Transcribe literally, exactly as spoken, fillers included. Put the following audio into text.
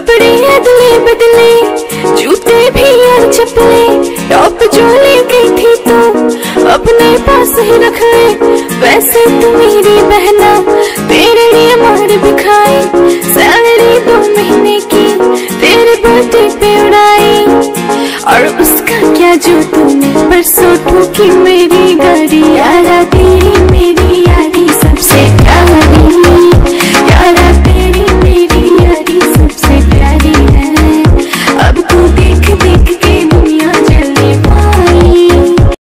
कपड़े अदले बदले, जूते भी और चप्पले, टॉप जो ले गई थी तो अपने पास ही रख ले। वैसे तू मेरी बहना, तेरे लिए मार भी खाई, सैलरी दो महीने की तेरे बर्थडे पे उड़ाई। और उसका क्या जो तूने परसों ठोकी में